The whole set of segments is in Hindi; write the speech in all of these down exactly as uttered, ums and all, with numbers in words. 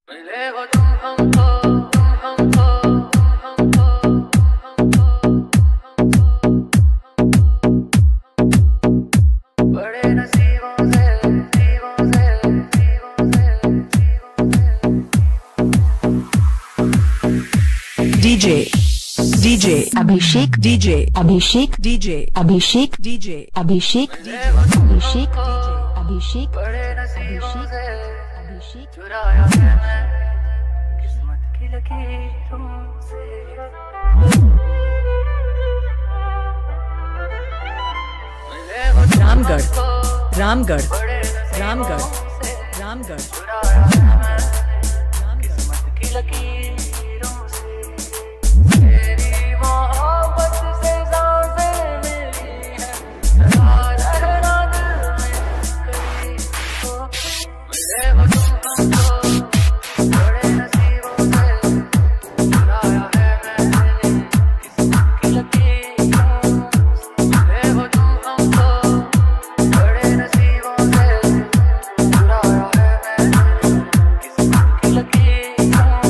मिले हो तुम हमको, तुम हमको, तुम हमको, बड़े नसीबों से, नसीबों से, नसीबों से, नसीबों से। DJ DJ Abhishek DJ Abhishek DJ Abhishek DJ Abhishek DJ Abhishek DJ Abhishek बड़े नसीबों से अभिषेक चुराया है मैं किस्मत की लकीरों से। रामगढ़ रामगढ़ रामगढ़ रामगढ़ चुराया है मैं किस्मत की लकीरों से। तेरी मोहब्बत से सांसें मिली हैं सदा रहना दिल में करीब हो। मिले हो तुम हमको बड़े नसीबों से चुराया है मैंने किस्मत की लकीरों से। मिले हो तुम हमको बड़े नसीबों से चुराया है मैंने किस्मत की लकीरों से।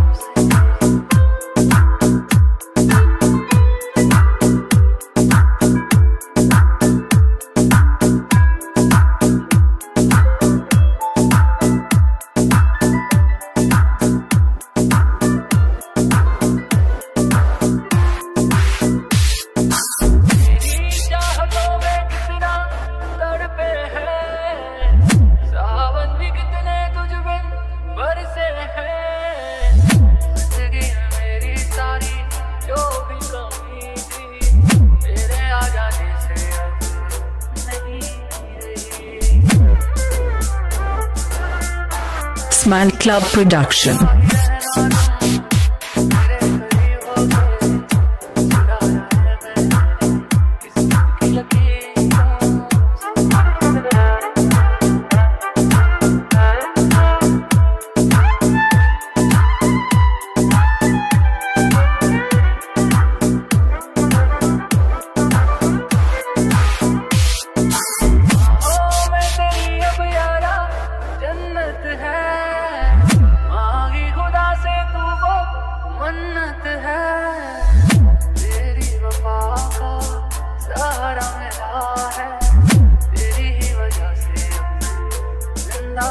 तेरी चाहतों में कितना तड़पे हैं सावन भी कितने तुझ बिन बरसे हैं। जिंदगी में मेरी सारी जो भी कमी थी तेरे आ जाने से अब नहीं रही। Smile Club Production. जन्नत है मांगी खुदा से तू वो मन्नत है। तेरी वफा का सहारा मिला है तेरी ही वजह से जिंदा।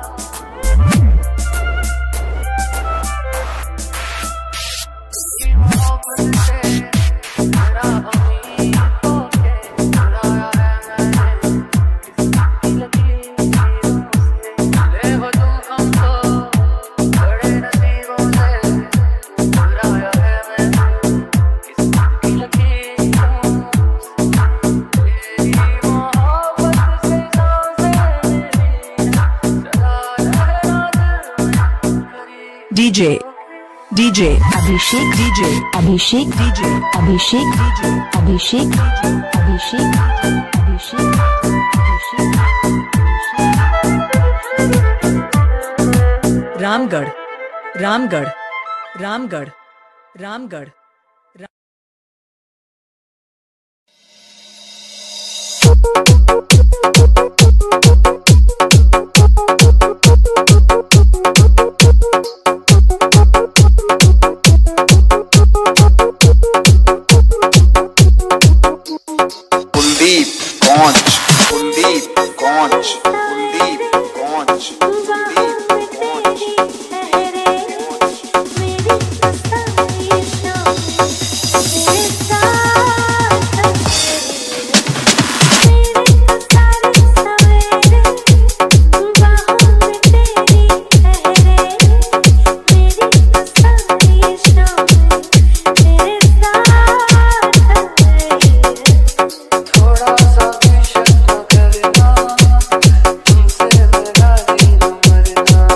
तेरी मोहब्बत से मेरा अमीर होके चुराया है मैंने किस्मत की लकीरों से। मिले हो तुम हमको बड़े नसीबों से चुराया है मैंने किस्मत की लकीरों से। तेरी मोहब्बत से सांसें मिली हैं सदा रहना दिल में करीब। DJ DJ Abhishek DJ Abhishek DJ Abhishek DJ Abhishek DJ Abhishek Abhishek Abhishek Ramgarh Ramgarh Ramgarh Ramgarh Kuldeep Kaunch Kuldeep Kaunch Kuldeep Kaunch Kuldeep Kaunch. थोड़ा सा भी शक करना तुमसे मेरा दिल मरना।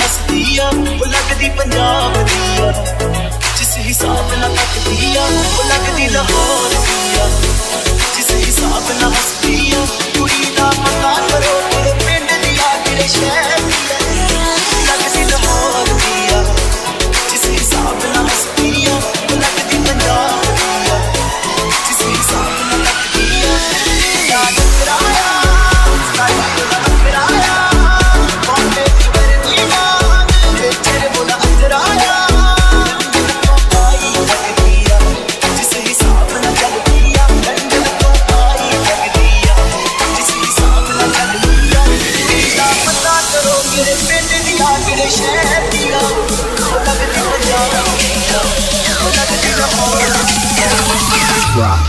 हसदी आ वो लगदी पंजाब दी आ जिस हिसाब नाल तकदी आ वो लगदी लाहौर दी आ जिस हिसाब नाल हसदी आ कुड़ी दा पता करो तेरे पिंड दी आ तेरे शहर दी आ लगदी लाहौर दी आ जिस हिसाब नाल हसदी आ वो लगदी पंजाब दी आ जिस हिसाब नाल तकदी आ याद कराया स्टाइल दा कराया बॉम्बे दी वर्दी ना ते तेरे बोला अंतराया जिस हिसाब नाल चलदी आ लंदन तो आई लगदी आ जिस हिसाब नाल चलदी आ तेरा पता करो मेरे पिंड दी आ मेरे शहर दी आ वो लगदी पंजाब दी आ वो लगदी लाहौर दी आ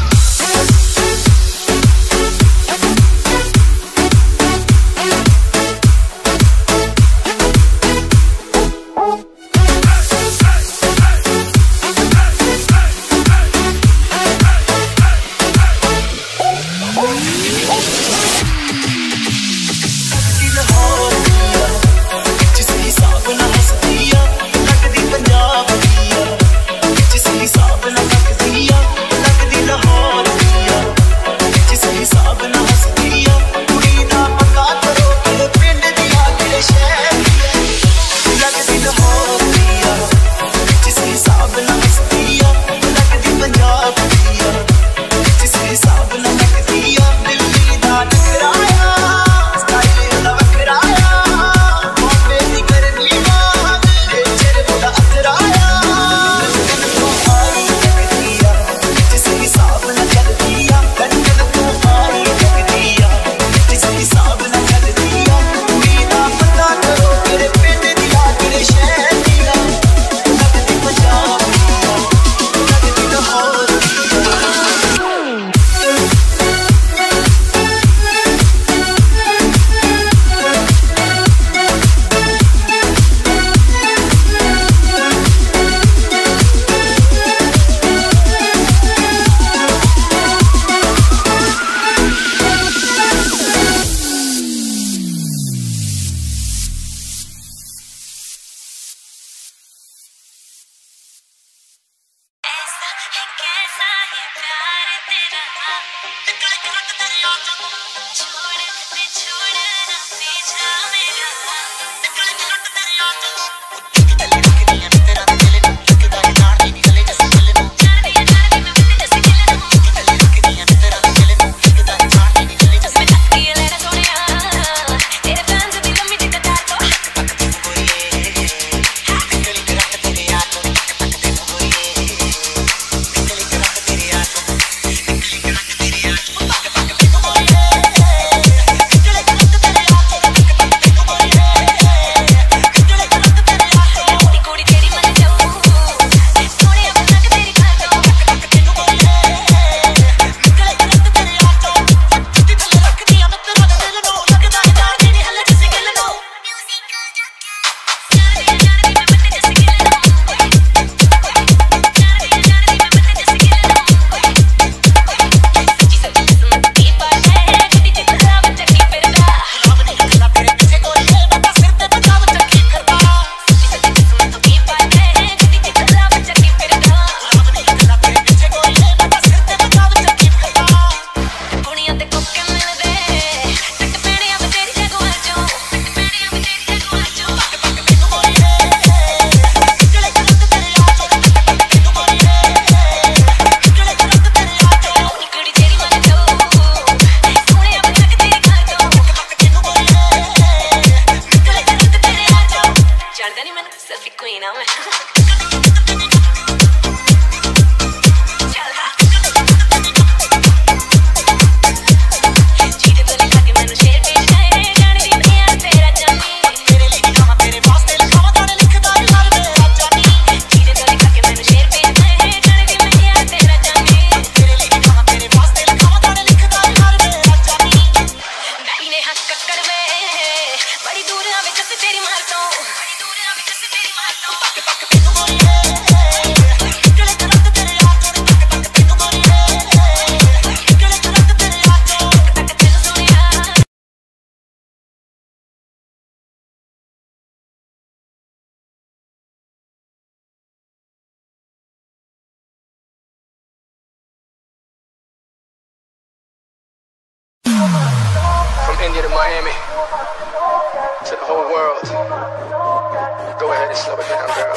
बड़ी दूर आवे जस तेरी मार तो बड़ी दूर आवे जस तेरी मार तो Miami to the whole world. Go ahead and slow it down, girl.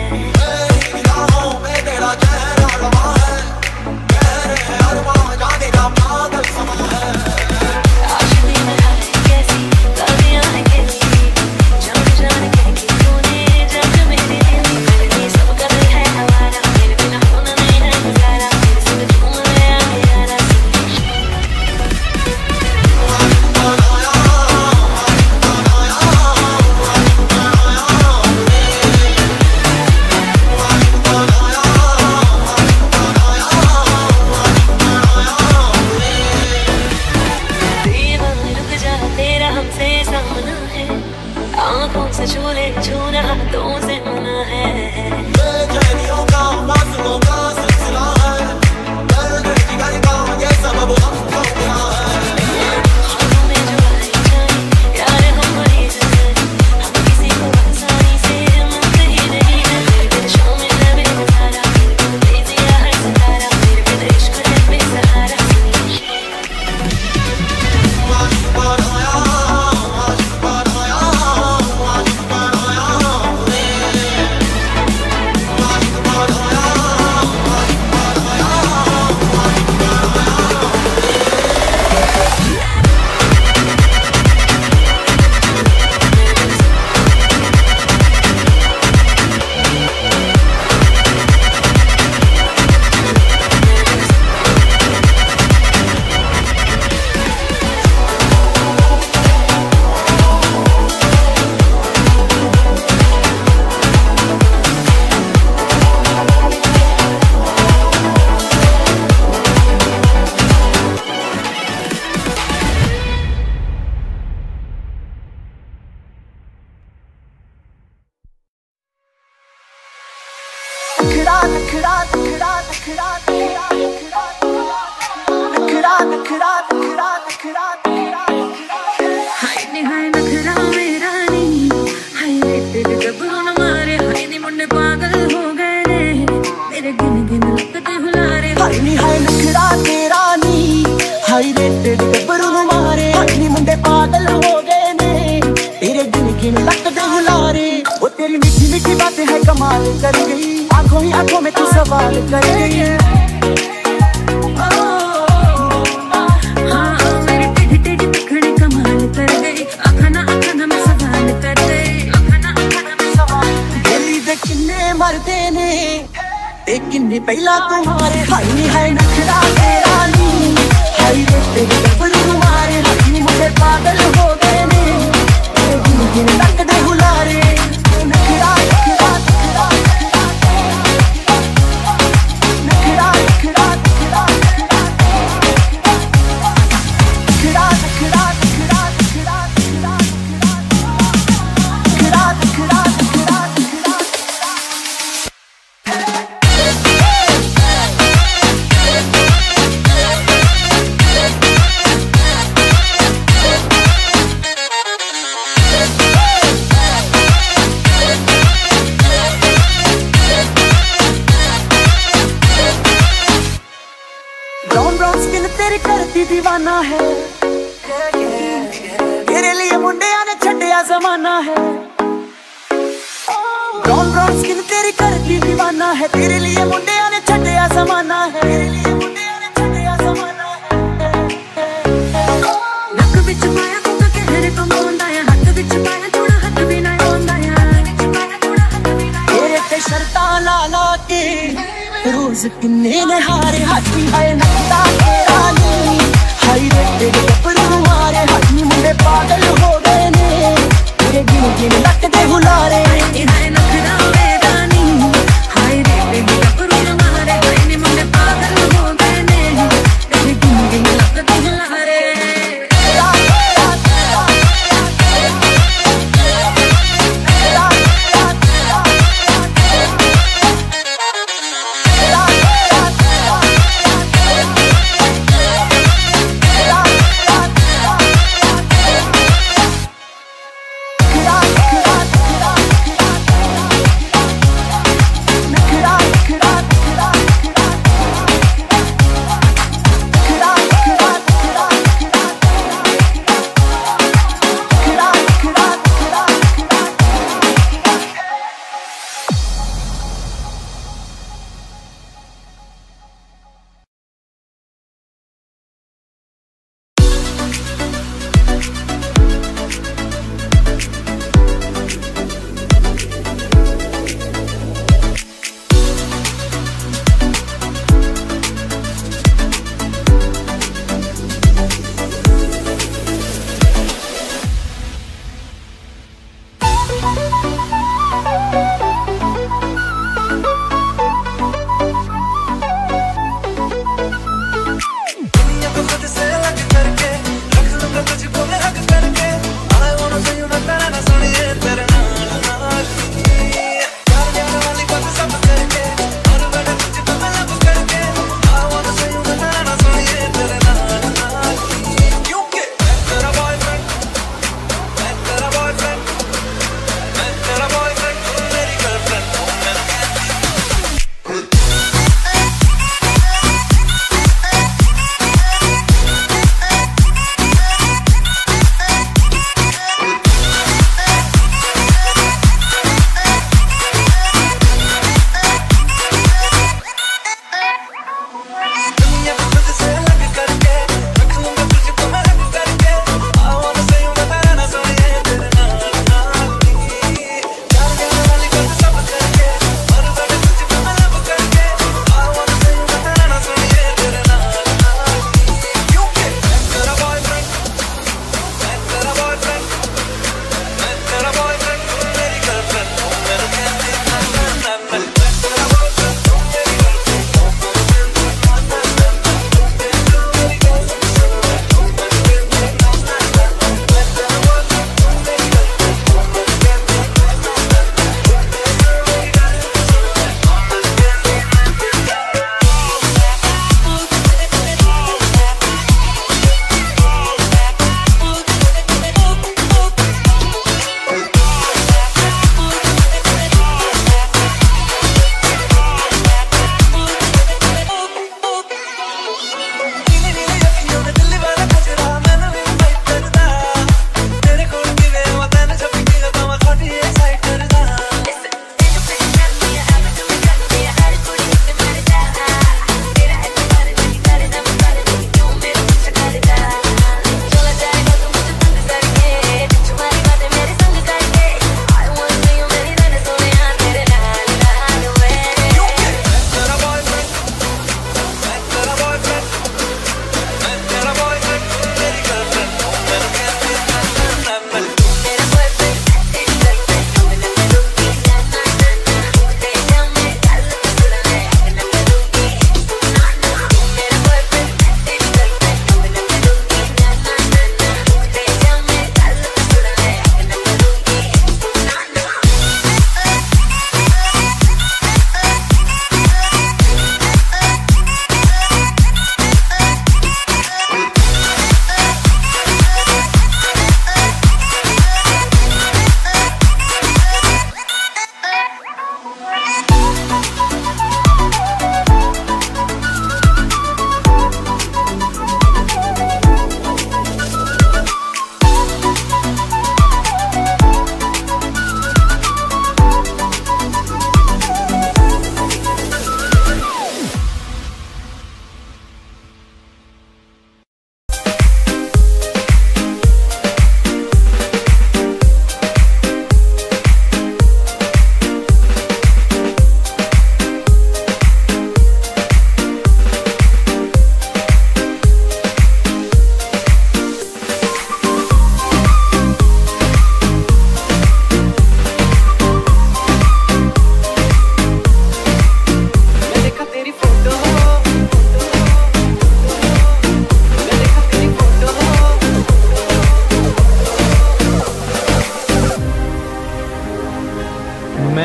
तेरा चेहरा लगा है, कह रहे हर बार जाने तेरा पागल समा है। आशिकी में है कैसी गलियां हैं कैसी, जान जान कह के तूने जब मेरे दिल में सब कर है हवाला, मेरे बिना होना नहीं है गुजारा, मेरे संग झूम ले आ यारा। आँखों से छूले छूना हाथों से होना है, बेचैनियों का फासलों का सिलसिला है, दर्द जिगर का ये सबब हमको मिला है। ख्वाबों में जो आई जाए यार हम मरीज हैं, हम किसी को आसानी से मिलते ही नहीं है। मेरे बिन शाम है बेसहारा, मेरे बिन तेजिया है सितारा, मेरे बिन इश्क है बेसहारा। नखरा नखरा नखरा नखरा नखरा नखरा नखरा नखरा नखरा नखरा हाय नी हाय नखरा मेरा नी, हाय रे तेरे गबरू न मारे, हाय नी मुन्ने पागल हो गए रे, मेरे गिन गिन लगते हुलारे। हाय नी हाय नखरा तेरा नी, हाय रे तेरे गबरू न मारे, हाय नी मुंडे पागल हो गए ने, तेरे गिन गिन लगते हुलारे। वो तेरी मीठी मीठी बातें है कमाल कर गई, आंखों ही आंखों में तू सवाल कर गई। हाँ मेरी टेढ़ी टेढ़ी तखड़ी कमाल कर गई, अखना अखना में सवाल कर गई, अखना अखना में सवाल। दिल्ली दे किन्ने मरदे ने ते किन्ने पहला तुम्हारे। हाय नी हाय नखरा तेरा नी, हाय रे तेरे गबरू मारे, हाय नी मुझे पागल हो गए ने, तेरे गिन गिन लगते हुलारे। नखरा नखरा नखरा नखरा नखरा नखरा नखरा नखरा नखरा नखरा नखरा नखरा नखरा नखरा। ब्राउन ब्राउन स्किन तेरी करती दीवाना है, तेरे लिए मुंडिया ने छड्डिया जमाना है। ब्राउन ब्राउन स्किन तेरी करती दीवाना है, तेरे लिए मुंडिया ने छड्डिया जमाना है, तेरे लिए मुंडिया ने छड्डिया जमाना है। नक विच पाया कुक कहरे कमांदा है, हाथ विच पाया थोड़ा हाथ भी ना आंदा है, तेरे ते शर्ता ला ला के रोज किन्ने नहारे। हाथी हाय नखरा तेरा नी, हाय रे तेरे गबरू मारे, हाय नी मुंडे पागल हो गए ने, तेरे गिन गिन लगते हुलारे। हाय नखरा मेरा नी, हाय रे तेरे गबरू न मारे, हाय नी मुंडे पागल हो गए ने, तेरे गिन गिन लगते हुलारे। Hey!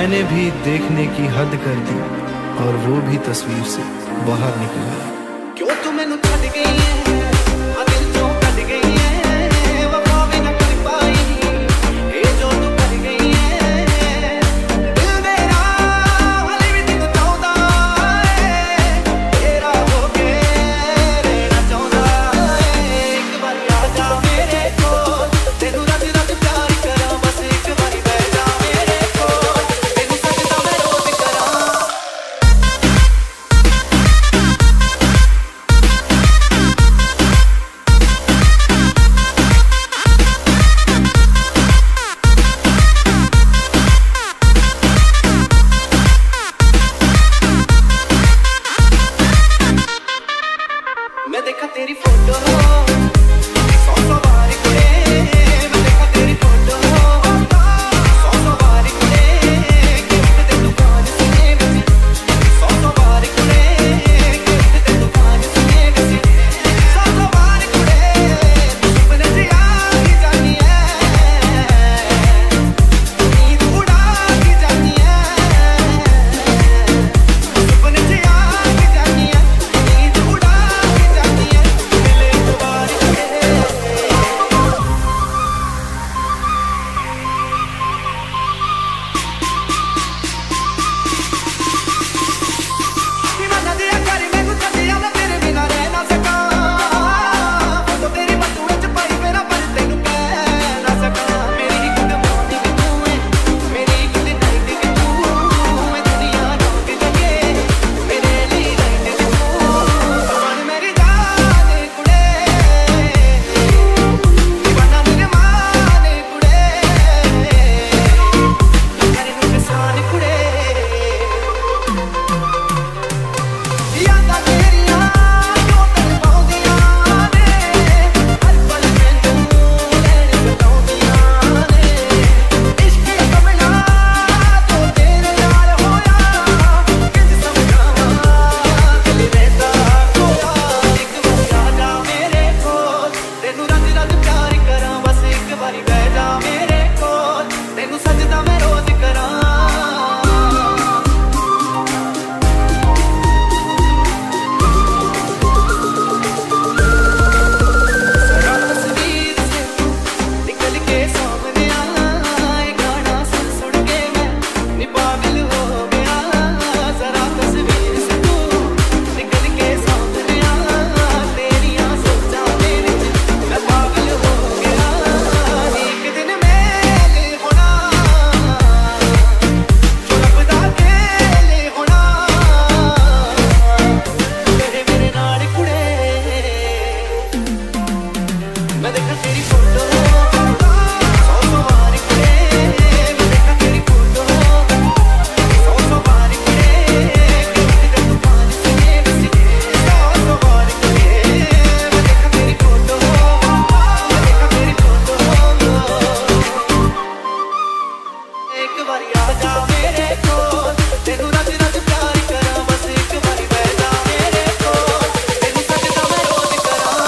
मैंने भी देखने की हद कर दी और वो भी तस्वीर से बाहर निकल आया। क्यों तू मैनू छड़ गई है, आ दिल चों कट गई है, वफा भी ना कर पाई, ये जो तू कर गई है। दिल मेरा हाले भी तेनू चाहुंदा है, तेरा होके रहना चाहुंदा है। एक बार आ जा मेरे कोल, तेनू रज रज प्यार करां, बस एक बारी बैठ जा मेरे कोल, तेनू सजदा मैं रोज करां। मैं देखा तेरी फोटो सौ सौ बार कुड़े, मैं देखा तेरी फोटो सौ सौ बार कुड़े, गिफ्ट दे दुकान से बसी सौ सौ बार कुड़े, गिफ्ट दे दुकान से बसी सौ सौ बार कुड़े, सपने च आ जानी है, नींद उड़ा के जानी है, सपने च आ जानी है, नींद उड़ा के जानी है, मिले एक बार कुड़े। दीवाना दिया करी मैनू सजिया, मैं तेरे बिना रह ना सका, फोटो तेरी बटूए च पाई मेरा पर तेनू कह ना सका। मेरी एक गुड मॉर्निंग तू है, मेरी एक गुड नाइट भी तू है, दुनिया रोक लगे मेरे लिए राइट तू, बन मेरी जान कुड़े, दीवाना मेरे मान कुड़े, तेरे नू किसान कुड़े। यादां तेरियां जो तन पाउंदियां ने, हर पल मैनू लैण सताउंदियां ने, इश्क कमला तो तेरे नाल होया, किंज समझावां दिल रहंदा खोया। एक बारी आ जा मेरे कोल, तेनू रज रज प्यार करां, बस एक बारी बैठ जा मेरे कोल, तेनू सजदा मैं रोज करां। जरा तस्वीर से तू निकल के सामने आ, ये गाना सुन सुन के मैं नी पागल हो गया। जरा तस्वीर से तू निकल के सामने आ, तेरियां सोचां मेरे च मैं पागल हो गया। एक दिन मेल होना, जो रब दा खेल होना, तेरे मेरे नाल कुड़े। मैं देखा तेरी फोटो सौ सौ बार कुड़े, मैं देखा तेरी फोटो सौ सौ बार कुड़े, गिफ्ट दे दुकान से बसी सौ सौ बार कुड़े, मैं देखा तेरी फोटो, मैं देखा तेरी फोटो। एक बारी आ जा मेरे कोल, तेनू रज रज प्यार करां, बस एक बारी बैठ जा मेरे कोल, तेनू सजदा मैं रोज करां।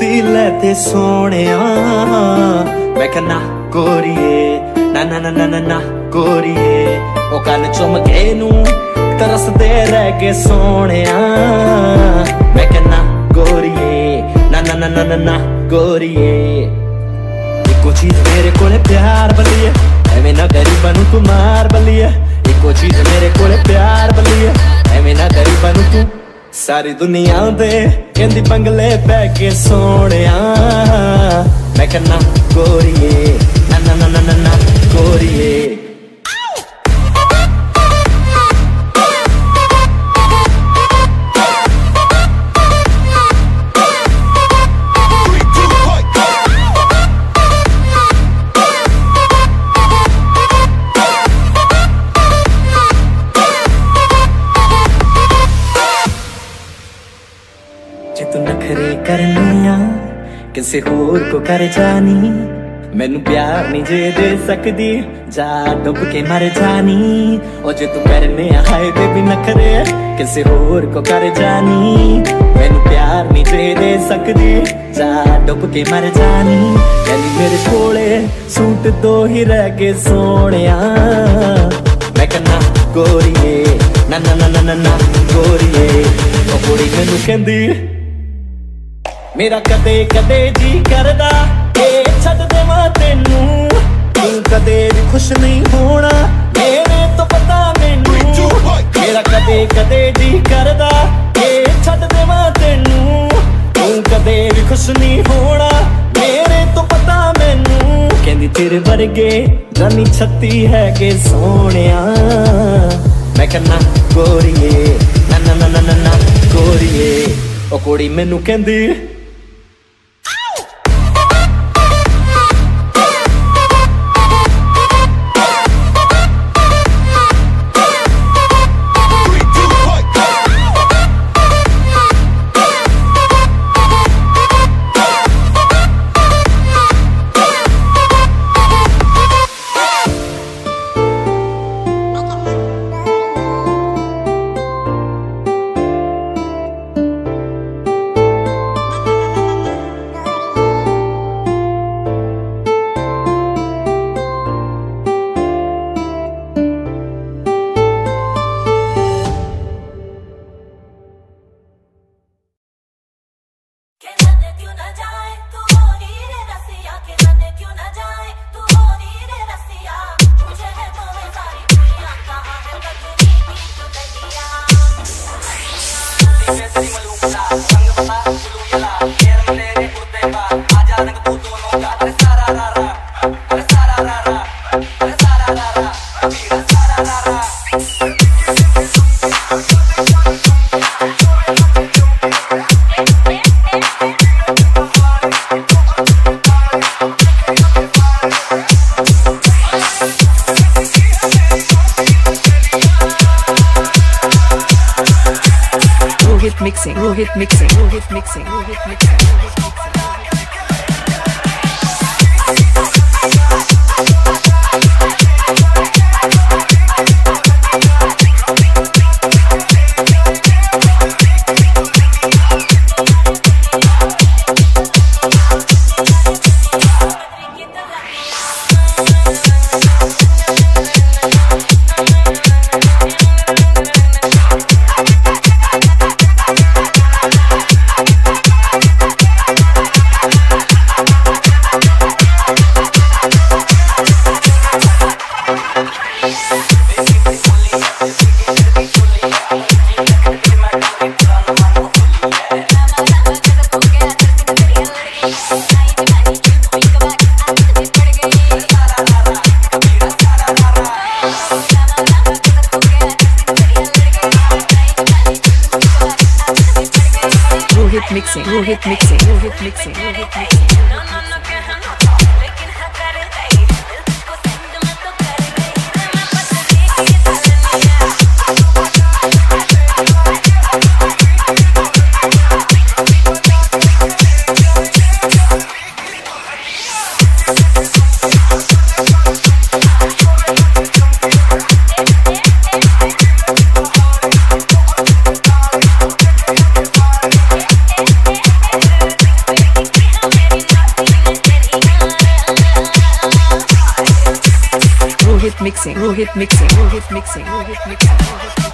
जुत्ती लेते सोनिया मैं कहना गोरिए ना ना ना ना ना ना गोरिए ओ कल चुम के नू तरसदे रह गए सोनिया मैं कहना गोरिए ना ना ना ना ना ना गोरिए इको चीज मेरे कोले प्यार बलिए एवें ना गरीबां नू तू मार बलिए इको चीज मेरे कोले प्यार बलिए एवें ना गरीबां नू तू सारी दुनिया दे कहंदी बंगले पै के सोनिया मैं कहना गोरिए ना ना ना ना ना गोरिए किसी होर को कर जानी मैनू प्यार नहीं जे दे सकदी जा डुब के मर जानी ओ जे तू करने आए ते भी नखरे किसी होर को कर जानी मैनू प्यार नहीं जे दे सकदी जा डुब के मर जानी यानी मेरे कोले सूट दो ही रह गए सोनिया मैं कहना गोरिए ना ना ना ना ना गोरिए ओ कुड़ी मैनू कहंदी मेरा कदे कदे जी करदा ए छड़ देवां तेनू तू कदे भी खुश नहीं होना मेरे तो पता मैनू मेरा कदे कदे जी करदा ए छड़ देवां तेनू तू कदे भी खुश नहीं होना मेरे तो पता मैनू कहंदी तेरे वर्गे जानी छत्ती है के सोनिया मैं कहना गोरिए ना ना ना ना ना गोरिए ओ कुड़ी मैनू कहंदी Mixing, Rohit mixing, Rohit mixing, Rohit mixing, Rohit mixing. Rohit mixing, Rohit mixing, Rohit mixing, Rohit mixing. Thank you. Rohit mixing. Rohit mixing. Rohit mixing. Rohit mixing.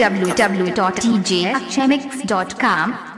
w w w dot d j akshay mix dot com